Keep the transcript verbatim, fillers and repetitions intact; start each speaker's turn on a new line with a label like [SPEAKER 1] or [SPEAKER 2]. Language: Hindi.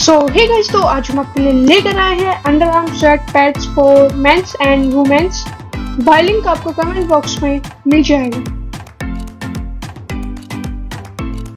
[SPEAKER 1] सो हे गाइस, तो आज हम आपके लिए लेकर आए हैं under arm sweat pads for mens and womens. Buy link आपको कमेंट बॉक्स में मिल जाएगा।